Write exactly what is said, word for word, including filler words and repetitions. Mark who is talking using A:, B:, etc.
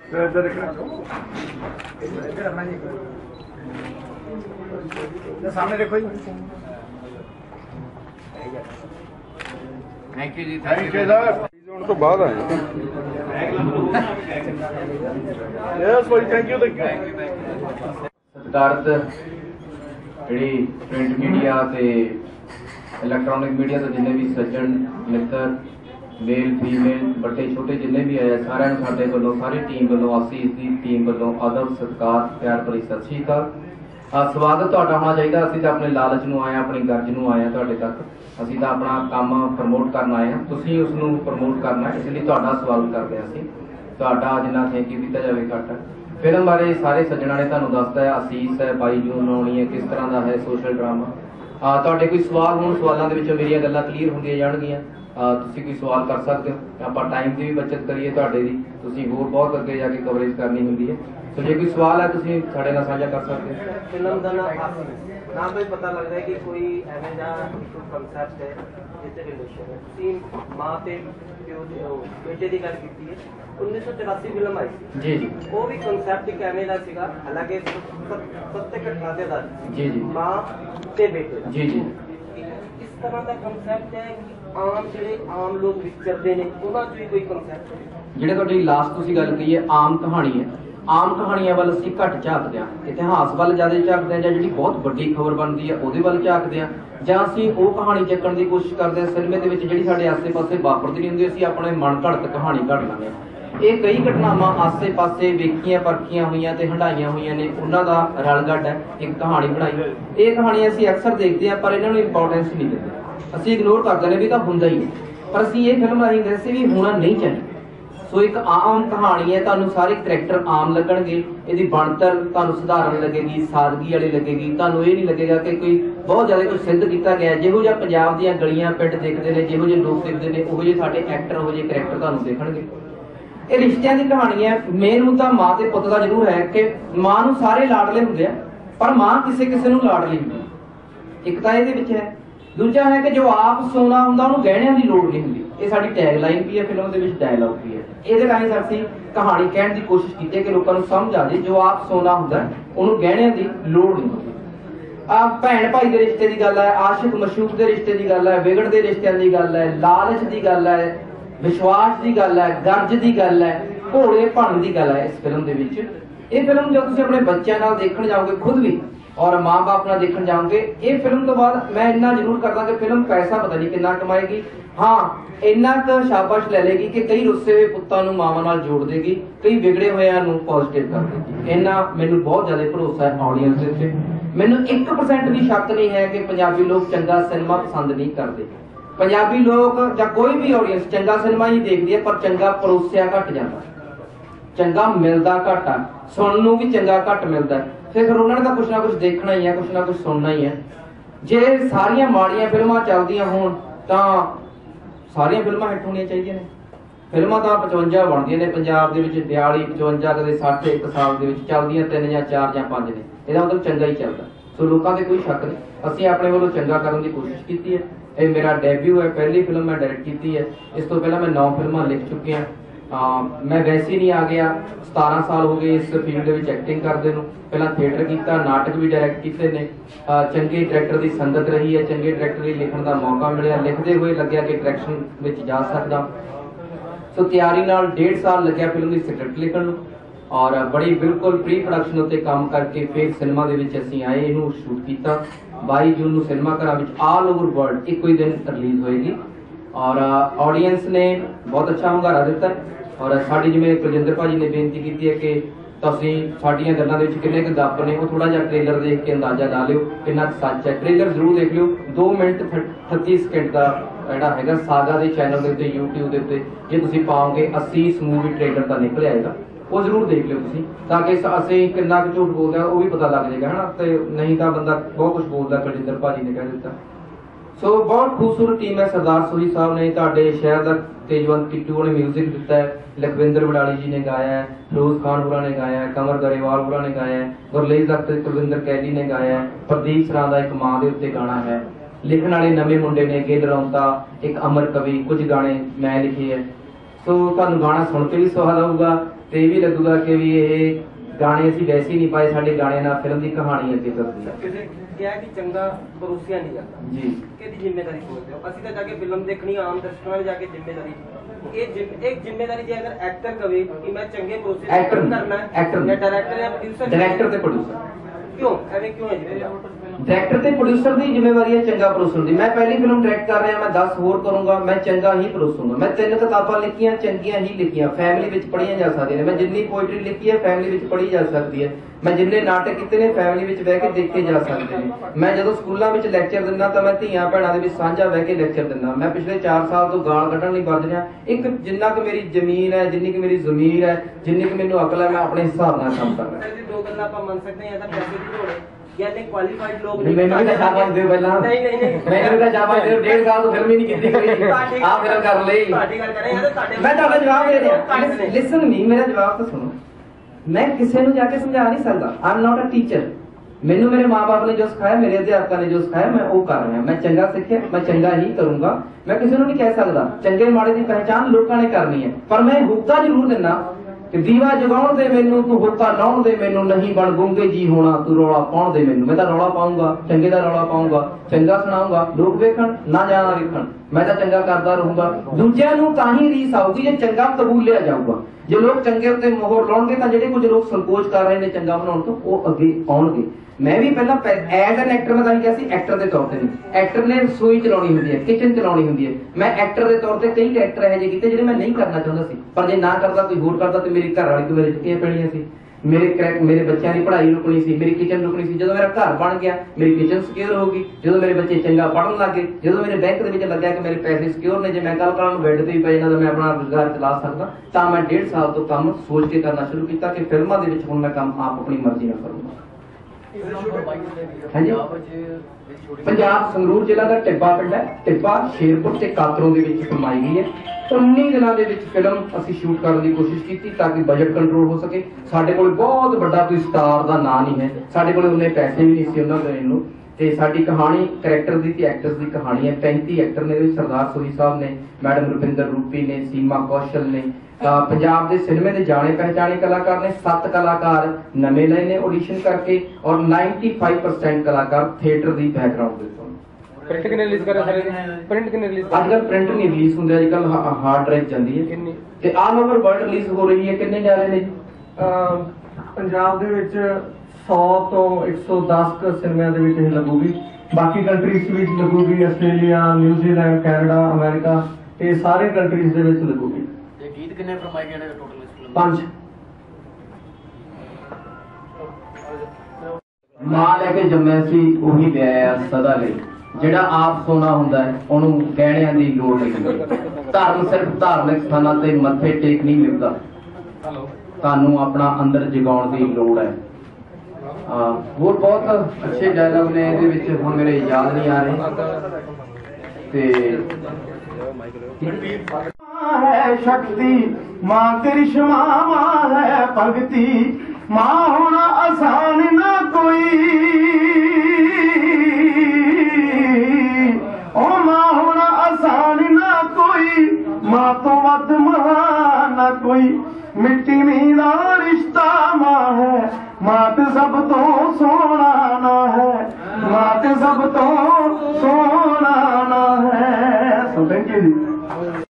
A: सामने देखो जी। थैंक यू जी, थैंक यू सर। तो बाद आए यस भाई, थैंक यू थैंक यू।
B: सत्कारत जी प्रिंट मीडिया ते इलैक्ट्रॉनिक मीडिया तो जिन्हें भी सज्जन मित्र मेल फीमेल बड़े छोटे जिन्हें भी आए सारे साडे वालों सारी टीम वालों आसीस की टीम वालों आदर सत्कार प्यार भरी सत श्री अकाल। स्वागत तुहाडा होना चाहिए। असीं तां अपने लालच नूं आए अपनी गर्ज नूं आए तुहाडे तक। असीं तां अपना काम प्रमोट करना आए हैं, तुसीं उस नूं प्रमोट करना, इसलिए तुहाडा स्वागत करते हैं। असीं तुहाडा जिन्ना थैंक यू कीता जावे घट। फिल्म बारे सारे सज्जणा ने तुहानूं दसता है। असीस है बाई जून आउणी है, किस तरह का है सोशल ड्रामा। तुहाडे कोई सवाल होण सवालों के विचों मेरियां गल्लां क्लीयर होंदियां जाणगियां। तुसीं कोई सवाल कर सकते हो। आपां टाइम की भी बचत करिए तुहाडे दी, तुसीं होर बहुत अगे जाके कवरेज करनी हुंदी है। तो जो कोई सवाल है तुसीं साडे नाल साझा कर सकते हो।
C: फिल्म का नाम नाम तो पता लग रहा है कि कोई एवें दा कंसेप्ट है जिससे रिलेशन है। तुसीं मां ते प्यो दे बेटे दी गल कीती है। उन्नीस सौ तिरासी फिल्म आई
B: जी जी,
C: वो भी कंसेप्ट एक एवें दा सीगा, हालांकि सत्य घटना ते दा
B: जी जी,
C: मां ते बेटे दा
B: जी जी।
C: इस तरह का कंसेप्ट है कि आम ਜਿਹੜੇ आम लोग विचरते ने ਉਹਨਾਂ ਚ ਵੀ ਕੋਈ ਕੰਸੈਪਟ ਹੈ
B: ਜਿਹੜੇ ਤੁਹਾਡੀ ਲਾਸਟ ਤੁਸੀਂ ਗੱਲ ਕਹੀ ਹੈ ਆਮ ਕਹਾਣੀ ਹੈ। ਆਮ ਕਹਾਣੀਆਂ ਵੱਲ ਅਸੀਂ ਘੱਟ ਝਾਕਦੇ ਹਾਂ, ਇਤਿਹਾਸ ਵੱਲ ਜ਼ਿਆਦਾ ਝਾਕਦੇ ਹਾਂ, ਜਾਂ ਜਿਹੜੀ ਬਹੁਤ ਵੱਡੀ ਖਬਰ ਬਣਦੀ ਹੈ ਉਹਦੇ ਵੱਲ ਝਾਕਦੇ ਹਾਂ, ਜਾਂ ਅਸੀਂ ਉਹ ਕਹਾਣੀ ਚੱਕਣ ਦੀ ਕੋਸ਼ਿਸ਼ ਕਰਦੇ ਹਾਂ ਸਿਨੇਮੇ ਦੇ ਵਿੱਚ ਜਿਹੜੀ ਸਾਡੇ ਆਸੇ-ਪਾਸੇ ਵਾਪਰਦੀ ਨਹੀਂ ਹੁੰਦੀ, ਅਸੀਂ ਆਪਣੇ ਮਨ ਘੜਤ ਕਹਾਣੀ ਘੜ ਲੈਂਦੇ ਹਾਂ। ਇਹ ਕਈ ਘਟਨਾਵਾਂ ਆਸੇ-ਪਾਸੇ ਵੇਖੀਆਂ ਪਰਖੀਆਂ ਹੋਈਆਂ ਤੇ ਹੰਡਾਈਆਂ ਹੋਈਆਂ ਨੇ, ਉਹਨਾਂ ਦਾ ਰਲਗੱਡ ਹੈ ਇੱਕ ਕਹਾਣੀ ਬਣਾਈ। ਇਹ ਕਹਾਣੀ ਅਸੀਂ ਅਕਸਰ ਦੇਖਦੇ ਹਾਂ ਪਰ ਇਹਨਾਂ ਨੂੰ ਇੰਪੋਰਟੈਂਸ ਨਹੀਂ ਦਿੰਦੇ, ਅਸੀਂ ਇਗਨੋਰ ਕਰਦੇ ਨੇ ਵੀ ਤਾਂ ਹੁੰਦਾ ਹੀ ਹੈ। ਪਰ ਅਸੀਂ ਇਹ ਫਿਲਮ ਰਾਹੀਂ ਦੱਸੇ ਵੀ ਹੋਣਾ ਨਹੀਂ ਚਾਹੀਦਾ। ਸੋ ਇੱਕ ਆਮ ਕਹਾਣੀ ਹੈ, ਤੁਹਾਨੂੰ ਸਾਰੇ ਕਰੈਕਟਰ ਆਮ ਲੱਗਣਗੇ, ਇਹਦੀ ਬਣਤਰ ਤੁਹਾਨੂੰ ਸਧਾਰਨ ਲੱਗੇਗੀ, ਸਾਦਗੀ ਵਾਲੀ ਲੱਗੇਗੀ, ਤੁਹਾਨੂੰ ਇਹ ਨਹੀਂ ਲੱਗੇਗਾ ਕਿ ਕੋਈ ਬਹੁਤ ਜ਼ਿਆਦਾ ਕੁਝ ਸਿੱਧ ਕੀਤਾ ਗਿਆ। ਜਿਹੋ ਜਿਹਾ ਪੰਜਾਬ ਦੀਆਂ ਗਲੀਆਂ ਪਿੰਡ ਦੇਖਦੇ ਨੇ, ਜਿਹੋ ਜਿਹੇ ਲੋਕ ਦੇਖਦੇ ਨੇ, ਉਹੋ ਜਿਹੇ ਸਾਡੇ ਐਕਟਰ ਉਹੋ ਜਿਹੇ ਕਰੈਕਟਰ ਤੁਹਾਨੂੰ ਦੇਖਣਗੇ। ਇਹ ਰਿਸ਼ਤਿਆਂ ਦੀ ਕਹਾਣੀ ਹੈ। ਮੇਨ ਮੁੱਦਾ ਮਾਂ ਤੇ ਪੁੱਤ ਦਾ ਜ਼ਰੂਰ ਹੈ ਕਿ ਮਾਂ ਨੂੰ ਸਾਰੇ ਲਾਡਲੇ ਹੁੰਦੇ ਆ ਪਰ ਮਾਂ ਕਿਸੇ ਕਿਸੇ ਨੂੰ ਲਾਡਲੀ ਹੁੰਦੀ, ਇੱਕ ਤਾਂ ਇਹਦੇ ਵਿੱਚ ਹੈ। ਦੂਜਾ ਹੈ ਕਿ ਜੋ ਆਪ ਸੋਨਾ ਹੁੰਦਾ ਉਹਨੂੰ ਗਹਿਣਿਆਂ ਦੀ ਲੋੜ ਨਹੀਂ ਹੁੰਦੀ। ਇਹ ਸਾਡੀ ਟੈਗ ਲਾਈਨ ਵੀ ਹੈ, ਫਿਲਮ ਦੇ ਵਿੱਚ ਡਾਇਲੌਗ ਵੀ ਹੈ। ਇਹਦੇ ਰਾਹੀਂ ਅਸੀਂ ਕਹਾਣੀ ਕਹਿਣ ਦੀ ਕੋਸ਼ਿਸ਼ ਕੀਤੀ ਹੈ ਕਿ ਲੋਕਾਂ ਨੂੰ ਸਮਝ ਆ ਜਾਏ ਜੋ ਆਪ ਸੋਨਾ ਹੁੰਦਾ ਉਹਨੂੰ ਗਹਿਣਿਆਂ ਦੀ ਲੋੜ ਨਹੀਂ ਹੁੰਦੀ। ਆ ਭੈਣ ਭਾਈ ਦੇ ਰਿਸ਼ਤੇ ਦੀ ਗੱਲ ਹੈ, ਆਸ਼ਿਕ ਮਸ਼ੂਕ ਦੇ ਰਿਸ਼ਤੇ ਦੀ ਗੱਲ ਹੈ, ਵਿਗੜਦੇ ਰਿਸ਼ਤਿਆਂ ਦੀ ਗੱਲ ਹੈ, ਲਾਲਚ ਦੀ ਗੱਲ ਹੈ, ਵਿਸ਼ਵਾਸ ਦੀ ਗੱਲ ਹੈ, ਗਰਜ ਦੀ ਗੱਲ ਹੈ, ਘੋੜੇ ਭੰਨ ਦੀ ਗੱਲ ਹੈ ਇਸ ਫਿਲਮ ਦੇ ਵਿੱਚ। ਇਹ ਫਿਲਮ ਜੋ ਤੁਸੀਂ ਆਪਣੇ ਬੱਚਿਆਂ ਨਾਲ ਦੇਖਣ ਜਾਓਗੇ ਖੁਦ ਵੀ और माँ बाप ना देखने जाओगे, ये फिल्म तो बाद मैं इन्ना जरूर करता कि फिल्म पैसा पता नहीं कितना कमाएगी, हाँ इन्ना क शाबाश ले लेगी कि कई रुस्से हुए पुत्तां नूं मावां नाल जोड़ देगी, कई बिगड़े होया नूं पॉजिटिव कर देगी। इन्ना मैनूं बहुत ज़्यादा भरोसा है ऑडियंस दे उत्ते। मैनूं एक परसेंट भी शक नहीं है कि पंजाबी लोग चंगा सिनेमा पसंद नहीं करते। पंजाबी लोग या कोई भी ऑडियंस चंगा सिनेमा ही देखती है पर चंगा परोसिया घट जाता, चंगा मिलता घट आ, सुनने नूं भी चंगा घट मिलता है। फिर उन्होंने तो कुछ ना कुछ देखना ही है, कुछ ना कुछ सुनना ही है। जे सारिया माड़ियां फिल्मां चलदियां होण तां सारियां फिल्मां हिट होणियां चाहिए ने। फिल्मां तां पचवंजा बनदियां ने पंजाब दे विच, बयाली पचवंजा कदे साठ एक साल दे विच चलदियां तीन जां चार जां पंज ने, इहदा मतलब चंगा ही चलदा। सो लोकां दे कोई शक नहीं, असीं अपने वल्लों चंगा करन दी कोशिश कीती है। ये मेरा डेब्यू है, पहली फिल्म मैं डायरेक्ट कीती है। इस तो पहला मैं नौ फिल्मां लिख चुकी हां। आ, मैं वैसे ही नहीं आ गया, सतारह साल हो गए इस फील्ड में एक्टिंग करते नूं। पहला थिएटर किया, नाटक भी डायरेक्ट किए ने। चंगे डायरेक्टर की संगत रही है, चंगे डायरेक्टर की लिखण का मौका मिले, लिखते हुए लग्या कि डायरेक्शन में जा सकदा। सो तैयारी नाल डेढ़ साल लग्या फिल्म की स्क्रिप्ट लिखण नूं और बड़ी बिल्कुल प्री प्रोडक्शन उत्ते काम करके फिर सिनेमा दे विच असीं आए, इहनूं शूट कीता। बाई जून नूं सिनेमा घरां विच ऑल ओवर वर्ल्ड इक्को ही दिन रिलीज होएगी और ऑडियंस ने बहुत अच्छा हुंगारा दिता है। और साडी जिवें कुलजिंदर भाजी ने बेनती की है कि तुसीं साडीआं गल्लां दे विच किन्ने क गप्प ने, वो थोड़ा जिहा ट्रेलर देख के अंदाजा ला लिओ किन्ना सच है। ट्रेलर जरूर देख लिओ, दो मिनट अड़तीस सेकंड का जिहड़ा हैगा सागा दे चैनल दे उत्ते यूट्यूब दे उत्ते जे तुसीं पाओगे असीस मूवी ट्रेलर दा निकल आएगा, वो जरूर देख लिओ तुसीं, ताकि असीं किन्ना क झूठ बोलदे वो भी पता लग जाएगा है ना। ते नहीं तां बंदा बहुत कुछ बोलदा, कुलजिंदर भाजी ने कह दित्ता। सो बहुत खूबसूरत टीम है। सरदार सोही साहब ने तुहाडे शहर का तेजवंत किट्टू ने म्यूजिक दिता है, लखविंदर वडाली जी ने गाया है, फिरोज खान होरा ने गाया है, कमर गरेवाल होरा ने गाया है, गुरलीन दत्त कुलविंदर कैली ने गाया है, प्रदीप सरां दा एक मां दे उत्ते गाना है, लिखण वाले नवे मुंडे ने गिल रौंता, एक अमर कवि, कुछ गाने मैं लिखे है। सो तुहानूं गाना सुन के भी स्वाद आऊगा ਤੇ ਇਹ ਵੀ ਲੱਗੂਗਾ ਕਿ ਵੀ ਇਹ ਗਾਣੇ ਅਸੀਂ ਵੈਸੇ ਹੀ ਨਹੀਂ ਪਾਏ, ਸਾਡੇ ਗਾਣੇ ਨਾਲ ਫਿਲਮ ਦੀ ਕਹਾਣੀ ਅੱਗੇ ਚੱਲਦੀ ਹੈ।
C: ਕਿਸੇ ਕਿਹਾ ਕਿ ਚੰਗਾ ਪਰੋਸਿਆ ਨਹੀਂ ਜਾਂਦਾ
B: ਜੀ
C: ਕਿਹਦੀ ਜ਼ਿੰਮੇਵਾਰੀ ਸਮਝਦੇ ਹੋ? ਅਸੀਂ ਤਾਂ ਜਾ ਕੇ ਫਿਲਮ ਦੇਖਣੀ, ਆਮ ਦਰਸ਼ਕਾਂ ਨੇ ਜਾ ਕੇ ਜ਼ਿੰਮੇਵਾਰੀ, ਇਹ ਜ਼ਿੰਮ- ਇੱਕ ਜ਼ਿੰਮੇਵਾਰੀ ਜੇ ਅਗਰ ਐਕਟਰ ਕਵੇ ਕਿ ਮੈਂ ਚੰਗੇ ਪਰੋਸੇ
B: Actor ਨਹੀਂ,
C: ਕਰਨਾ ਹੈ,
B: actor
C: ਜਾਂ
B: ਨਹੀਂ।
C: ਡਾਇਰੈਕਟਰ ਜਾਂ ਪ੍ਰੋਡਿਊਸਰ,
B: ਡਾਇਰੈਕਟਰ ਤੇ ਪ੍ਰੋਡਿਊਸਰ,
C: ਕਿਉਂ ਐਵੇਂ ਕਿਉਂ ਹੈ ਜੀ?
B: ਡਾਇਰੈਕਟਰ ਤੇ ਪ੍ਰੋਡਿਊਸਰ ਦੀ ਜ਼ਿੰਮੇਵਾਰੀ ਹੈ ਚੰਗਾ ਪਰੋਸਣ ਦੀ। ਮੈਂ ਪਹਿਲੀ ਫਿਲਮ ਡਾਇਰੈਕਟ ਕਰ ਰਿਹਾ, ਮੈਂ ਦਸ ਹੋਰ ਕਰੂੰਗਾ, ਮੈਂ ਚੰਗਾ ਹੀ ਪਰੋਸੂੰਗਾ। ਮੈਂ ਤਿੰਨ ਕਿਤਾਬਾਂ ਲਿਖੀਆਂ, ਚੰਗੀਆਂ ਹੀ ਲਿਖੀਆਂ, ਫੈਮਿਲੀ ਵਿੱਚ ਪੜ੍ਹੀਆਂ ਜਾ ਸਕਦੀਆਂ ਨੇ। ਮੈਂ ਜਿੰਨੀ ਪੋਇਟਰੀ ਲਿਖੀ ਹੈ ਫੈਮਿਲੀ ਵਿੱਚ ਪੜ੍ਹੀ ਜਾ ਸਕਦੀ ਹੈ। ਮੈਂ ਜਿੰਨੇ ਨਾਟਕ ਕੀਤੇ ਨੇ ਫੈਮਿਲੀ ਵਿੱਚ ਬਹਿ ਕੇ ਦੇਖੇ ਜਾ ਸਕਦੇ ਨੇ। ਮੈਂ ਜਦੋਂ ਸਕੂਲਾਂ ਵਿੱਚ ਲੈਕਚਰ ਦਿੰਦਾ ਤਾਂ ਮੈਂ ਧੀਆਂ ਭੈਣਾਂ ਦੇ ਵਿੱਚ ਸਾਂਝਾ ਬਹਿ ਕੇ ਲੈਕਚਰ ਦਿੰਦਾ। ਮੈਂ ਪਿਛਲੇ ਚਾਰ ਸਾਲ ਤੋਂ ਗਾਲ ਕੱਢਣ ਲਈ ਵਰਜ ਰਿਹਾ। ਇੱਕ ਜਿੰਨਾ ਕੁ ਮੇਰੀ ਜ਼ਮੀਨ ਹੈ, ਜਿੰਨੀ ਕੁ ਮੇਰੀ ਜ਼ਮੀਰ ਹੈ, ਜਿੰਨੀ ਕੁ ਮੈਨੂੰ ਅਕਲ ਹੈ, ਮੈਂ ਆਪਣੇ ਹਿਸਾਬ ਨਾਲ ਕੰਮ ਕਰ ਰਿਹਾ।
C: ਸਰ ਜੀ ਦੋ ਗੱਲਾਂ ਆਪਾਂ ਮੰਨ ਸਕਦੇ ਹਾਂ, ਜਾਂ ਤਾਂ ਪੈਸੇ ਦੀ ਲੋੜ ਹੈ ਜਾਂ ਤੇ ਕੁਆਲੀਫਾਈਡ ਲੋਕ
B: ਨਹੀਂ, ਮੈਨੂੰ ਵੀ ਤਾਂ ਸ਼ਾਬਾਸ਼ ਦਿਓ ਪਹਿਲਾਂ।
C: ਨਹੀਂ ਨਹੀਂ ਨਹੀਂ
B: ਮੈਨੂੰ ਵੀ ਤਾਂ ਸ਼ਾਬਾਸ਼ ਦਿਓ। ਡੇਢ ਸਾਲ ਤੋਂ ਫਿਲਮ ਹੀ ਨਹੀਂ ਕੀਤੀ ਕੋਈ। ਆਹ ਫਿਲਮ ਕਰ ਲਈ।
C: ਤੁਹਾਡੀ ਗੱਲ ਕਰ ਰਹੇ ਹਾਂ, ਤੁਹਾਡੇ
B: ਮੈਂ ਤੁਹਾਡਾ ਜਵਾਬ ਦੇ ਰਿਹਾ।
C: ਘੱਟ ਨੇ।
B: ਲਿਸਨ ਮੀ, ਮੇਰਾ ਜਵਾਬ ਤਾਂ ਸੁਣੋ। ਮੈਂ ਕਿਸੇ ਨੂੰ ਜਾ ਕੇ ਸਮਝਾ ਨਹੀਂ ਸਕਦਾ। I am not a teacher. ਮੈਨੂੰ ਮੇਰੇ ਮਾਪੇ ਨੇ ਜੋ ਸਿਖਾਇਆ, ਮੇਰੇ ਅਧਿਆਪਕਾਂ ਨੇ ਜੋ ਸਿਖਾਇਆ, ਮੈਂ ਉਹ ਕਰ ਰਿਹਾ। ਮੈਂ ਚੰਗਾ ਸਿੱਖਿਆ, ਮੈਂ ਚੰਗਾ ਹੀ ਕਰੂੰਗਾ। ਮੈਂ ਕਿਸੇ ਨੂੰ ਨਹੀਂ ਕਹਿ ਸਕਦਾ। ਚੰਗੇ ਮਾੜੇ ਦੀ ਪਹਿਚਾਣ ਲੋਕਾਂ ਨੇ ਕਰਨੀ ਹੈ, ਪਰ ਮੈਂ ਹੁੱਕਾ ਜ਼ਰੂਰ ਦਿੰਦਾ ਕਿ ਦੀਵਾ ਜਗਾਉਣ ਦੇ ਮੈਨੂੰ, ਤੂੰ ਹੁੱਕਾ ਲਾਉਣ ਦੇ ਮੈਨੂੰ, ਨਹੀਂ ਬਣ ਗੂੰਗੇ ਜੀ ਹੋਣਾ ਤੂੰ ਰੌਲਾ ਪਾਉਣ ਦੇ ਮੈਨੂੰ। ਮੈਂ ਤਾਂ ਰੌਲਾ ਪਾਉਂਗਾ, ਚੰਗੇ ਦਾ ਰੌਲਾ ਪਾਉਂਗਾ, ਚੰਗਾ ਸੁਣਾਉਂਗਾ, ਲੋਕ ਵੇਖਣ ਨਾ ਜਾਣਾ ਵੇਖਣ, ਮੈਂ ਤਾਂ ਚੰਗਾ ਕਰਦਾ ਰਹੂੰਗਾ। ਦੂਜਿਆਂ ਨੂੰ ਤਾਂ ਹੀ ਰੀਸ ਆਊਗੀ ਜੇ ਚੰਗਾ ਕਬੂਲਿਆ ਜਾਊਗਾ। ਜੇ ਲੋਕ ਚੰਗੇ ਉੱਤੇ ਮੋਹਰ ਲਾਉਣਗੇ ਤਾਂ ਜਿਹੜੇ ਕੁਝ ਲੋਕ ਸੰਕੋਚ ਕਰ ਰਹੇ ਨੇ ਚੰਗਾ ਬਣਾਉਣ ਤੋਂ, ਉਹ ਅੱਗੇ ਆਉਣਗੇ। ਮੈਂ ਵੀ ਪਹਿਲਾਂ ਐਜ਼ ਐਨ ਐਕਟਰ ਮੈਂ ਤਾਂ ਕਿਹਾ ਸੀ, ਐਕਟਰ ਦੇ ਤੌਰ ਤੇ ਨਹੀਂ। ਐਕਟਰ ਨੇ ਰਸੋਈ ਚਲਾਉਣੀ ਹੁੰਦੀ ਹੈ, ਕਿਚਨ ਚਲਾਉਣੀ ਹੁੰਦੀ ਹੈ। ਮੈਂ ਐਕਟਰ ਦੇ ਤੌਰ ਤੇ ਕਈ ਕੈਰੈਕਟਰ ਇਹੋ ਜਿਹੇ ਕੀਤੇ ਜਿਹੜੇ ਮੈਂ ਨਹੀਂ ਕਰਨਾ ਚਾਹੁੰਦਾ ਸੀ, ਪਰ ਜੇ ਨਾ ਕਰਦਾ ਕੋਈ ਹੋਰ ਕਰਦਾ ਤੇ ਮੇਰੀ ਘਰ ਵਾਲੀ ਤੋਂ ਮੇਰੇ ਚੁੱਕੀਆਂ ਪੈਣੀਆਂ ਸੀ। ਮੇਰੇ ਕਰੈਕਟ ਮੇਰੇ ਬੱਚਿਆਂ ਦੀ ਪੜ੍ਹਾਈ ਰੁਕਣੀ ਸੀ, ਮੇਰੀ ਕਿਚਨ ਰੁਕਣੀ ਸੀ। ਜਦੋਂ ਮੇਰਾ ਘਰ ਬਣ ਗਿਆ ਮੇਰੀ ਕਿਚਨ ਸਿਕਿਉਰ ਹੋ ਗਈ। ਜਦੋਂ ਮੇਰੇ ਬੱਚੇ ਚੰਗਾ ਪੜ੍ਹਨ ਲੱਗੇ, ਜਦੋਂ ਮੇਰੇ ਬੈਂਕ ਦੇ ਵਿੱਚ ਲੱਗਿਆ ਕਿ ਮੇਰੇ ਪੈਸੇ ਸਿਕਿਉਰ ਨੇ, ਜੇ ਮੈਂ ਕੱਲ ਕੱਲ ਨੂੰ ਬੈੱਡ ਤੇ ਵੀ ਪੈ ਜਾਣਾ ਤਾਂ ਮੈਂ ਆਪਣਾ ਰੁਜ਼ਗਾਰ ਚਲਾ ਸਕਦਾ, ਤਾਂ ਮੈਂ ਡੇਢ ਸਾਲ ਤੋਂ ਕੰਮ ਸੋਚ ਕੇ ਕਰਨਾ ਸ਼ੁਰੂ ਕੀਤਾ ਕਿ ਫਿਲਮਾਂ ਦੇ ਵਿੱਚ ਹੁਣ ਮੈਂ ਕੰਮ ਆਪ ਆਪਣੀ ਮਰਜ਼ੀ ਨਾਲ ਕਰੂੰਗਾ। ਹਾਂਜੀ, ਪੰਜਾਬ ਸੰਗਰੂਰ ਜ਼ਿਲ੍ਹਾ ਦਾ ਟਿੱਬਾ ਪਿੰਡ ਹੈ। ਟਿੱਬਾ, ਸ਼ੇਰਪੁਰ ਤੇ ਕਾਤਰੋਂ ਦੇ ਵਿੱਚ ਫਿਲਮਾਈ ਗਈ ਹੈ। ਉੱਨੀ ਦਿਨਾਂ ਦੇ ਵਿੱਚ ਫਿਲਮ ਅਸੀਂ ਸ਼ੂਟ ਕਰਨ ਦੀ ਕੋਸ਼ਿਸ਼ ਕੀਤੀ ਤਾਂ ਕਿ ਬਜਟ ਕੰਟਰੋਲ ਹੋ ਸਕੇ। ਸਾਡੇ ਕੋਲ ਬਹੁਤ ਵੱਡਾ ਕੋਈ ਸਟਾਰ ਦਾ ਨਾਂ ਨਹੀਂ ਹੈ, ਸਾਡੇ ਕੋਲ ਉਹਨੇ ਪੈਸੇ ਵੀ ਨਹੀਂ ਸੀ ਉਹਨਾਂ ਦੇਣ ਨੂੰ। ਤੇ ਸਾਡੀ ਕਹਾਣੀ ਕਰੈਕਟਰ ਦੀ ਤੇ ਐਕਟਰਸ ਦੀ ਕਹਾਣੀ ਹੈ। ਪੈਂਤੀ ਐਕਟਰ ਨੇ, ਸਰਦਾਰ ਸੋਹੀ ਸਾਹਿਬ ਨੇ, ਮੈਡਮ ਰੁਪਿੰਦਰ ਰੂਪੀ ਨੇ, ਸੀਮਾ ਕੌਸ਼ਲ ਨੇ। ਪੰਜਾਬ ਦੇ ਸਿਨੇਮੇ ਦੇ ਜਾਣੇ ਪਹਿਚਾਣੇ ਕਲਾਕਾਰ ਨੇ। ਸੱਤ ਕਲਾਕਾਰ ਨਵੇਂ ਲਏ ਨੇ ਆਡੀਸ਼ਨ ਕਰਕੇ, ਔਰ ਪਚਾਨਵੇਂ ਪਰਸੈਂਟ ਕਲਾਕਾਰ ਥੀਏਟਰ ਦੀ ਬੈਕਗ੍ਰਾਉਂਡ ਦੇ ਤੋਂ।
D: ਪ੍ਰਿੰਟ ਕਿੰਨੇ ਰਿਲੀਜ਼ ਕਰ ਰਹੇ ਸਰ? ਪ੍ਰਿੰਟ ਕਿੰਨੇ ਰਿਲੀਜ਼?
B: ਅੱਜ ਕੱਲ ਪ੍ਰਿੰਟ ਨਹੀਂ ਰਿਲੀਜ਼ ਹੁੰਦੇ, ਅੱਜ ਕੱਲ ਹਾਰਡ ਡਰਾਈਵ ਜਾਂਦੀ ਹੈ ਤੇ ਆਲ ਓਵਰ ਵਰਲਡ ਰਿਲੀਜ਼ ਹੋ ਰਹੀ ਹੈ। ਕਿੰਨੇ ਜਾ ਰਹੇ ਨੇ ਜੀ?
A: ਪੰਜਾਬ ਦੇ ਵਿੱਚ ਸੌ ਤੋਂ ਇੱਕ ਸੌ ਦਸ ਕ ਸਿਨੇਮਿਆਂ ਦੇ ਵਿੱਚ ਇਹ ਲੱਗੂਗੀ। ਬਾਕੀ ਕੰਟਰੀਜ਼ ਵਿੱਚ ਲੱਗੂਗੀ, ਆਸਟ੍ਰੇਲੀਆ, ਨਿਊਜ਼ੀਲੈਂਡ, ਕੈਨੇਡਾ, ਅਮਰੀਕਾ, ਇਹ ਸਾਰੇ ਕੰਟਰੀਜ਼ ਦੇ ਵਿੱਚ ਲੱਗੂਗੀ।
D: ਤੇ ਗੀਤ ਕਿੰਨੇ ਫਰਮਾਏ ਗਏ ਨੇ ਟੋਟਲ ਇਸ ਫਿਲਮ?
B: ਪੰਜ। ਮਾਂ ਲੈ ਕੇ ਜੰਮਿਆ ਸੀ ਉਹੀ ਵਿਆਹਿਆ ਸਦਾ ਲਈ। ਜਿਹੜਾ ਆਪ ਸੋਨਾ ਹੁੰਦਾ ਹੈ ਉਹਨੂੰ ਗਹਿਣਿਆਂ ਦੀ ਲੋੜ ਨਹੀਂ ਹੁੰਦੀ। ਧਰਮ ਸਿਰਫ ਧਾਰਮਿਕ ਸਥਾਨਾਂ ਤੇ ਮੱਥੇ ਟੇਕ ਨਹੀਂ ਮਿਲਦਾ, ਤੁਹਾਨੂੰ ਆਪਣਾ ਅੰਦਰ ਜਗਾਉਣ ਦੀ ਲੋੜ ਹੈ। ਹੋਰ ਬਹੁਤ ਅੱਛੇ ਡਾਇਲੌਗ ਨੇ ਇਹਦੇ ਵਿੱਚ, ਹੁਣ ਮੇਰੇ ਯਾਦ ਨਹੀਂ ਆ ਰਹੇ। ਤੇ
A: है शक्ति मां करिश्मा मां है भगती मां होना आसान ना कोई ओ मां होना आसान ना कोई मां तो वध महान ना कोई मिट्टी मीदा रिश्ता मां है मां ते सब तो सोना ना है मां ते सब तो सोना ना है। So thank you ji.